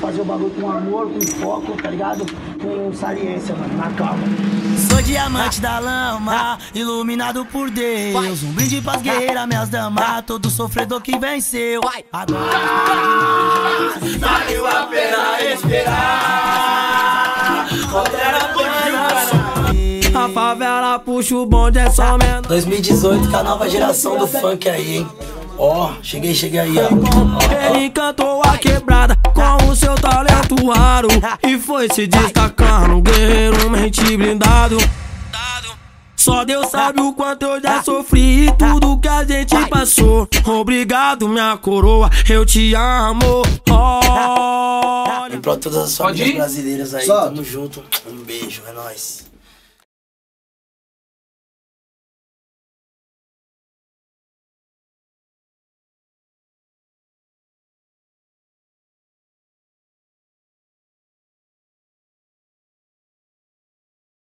fazer o bagulho com amor, com foco, tá ligado? Com saliência, mano, na calma. Sou diamante da lama, iluminado por Deus. Um brinde pras guerreiras, minhas damas, todo sofredor que venceu. Agora valeu a pena esperar. A favela puxa o bonde, é só menor. 2018 com a nova geração do funk aí, hein? Ó, cheguei aí, ó. Ele encantou a quebrada com o seu talento raro e foi se destacando, guerreiro, mente blindado. Só Deus sabe o quanto eu já sofri e tudo que a gente passou. Obrigado, minha coroa, eu te amo. E pra todas as famílias brasileiras aí, tamo junto. Um beijo, é nóis.